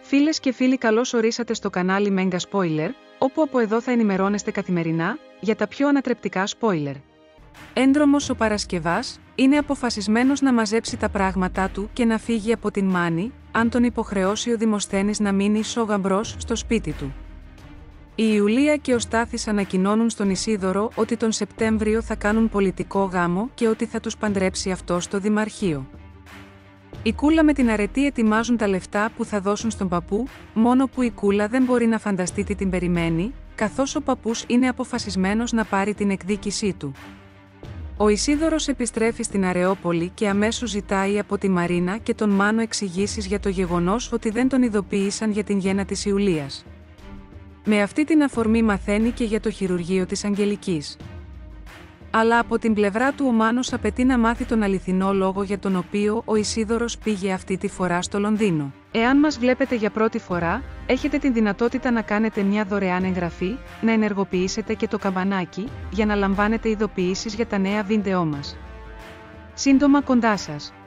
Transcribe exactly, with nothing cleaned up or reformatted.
Φίλες και φίλοι, καλώς ορίσατε στο κανάλι Mega Spoiler, όπου από εδώ θα ενημερώνεστε καθημερινά για τα πιο ανατρεπτικά spoiler. Έντρομος ο Παρασκευάς είναι αποφασισμένος να μαζέψει τα πράγματά του και να φύγει από την Μάνη, αν τον υποχρεώσει ο Δημοσθένης να μείνει σογαμπρός στο σπίτι του. Η Ιουλία και ο Στάθης ανακοινώνουν στον Ισίδωρο ότι τον Σεπτέμβριο θα κάνουν πολιτικό γάμο και ότι θα τους παντρέψει αυτό στο Δημαρχείο. Η Κούλα με την Αρετή ετοιμάζουν τα λεφτά που θα δώσουν στον παππού, μόνο που η Κούλα δεν μπορεί να φανταστεί τι την περιμένει, καθώς ο παππούς είναι αποφασισμένος να πάρει την εκδίκησή του. Ο Ισίδωρος επιστρέφει στην Αρεόπολη και αμέσως ζητάει από τη Μαρίνα και τον Μάνο εξηγήσεις για το γεγονός ότι δεν τον ειδοποίησαν για την γέννα της Ιουλίας. Με αυτή την αφορμή μαθαίνει και για το χειρουργείο της Αγγελικής. Αλλά από την πλευρά του ο Μάνος απαιτεί να μάθει τον αληθινό λόγο για τον οποίο ο Ισίδωρος πήγε αυτή τη φορά στο Λονδίνο. Εάν μας βλέπετε για πρώτη φορά, έχετε την δυνατότητα να κάνετε μια δωρεάν εγγραφή, να ενεργοποιήσετε και το καμπανάκι, για να λαμβάνετε ειδοποιήσεις για τα νέα βίντεό μας. Σύντομα κοντά σας.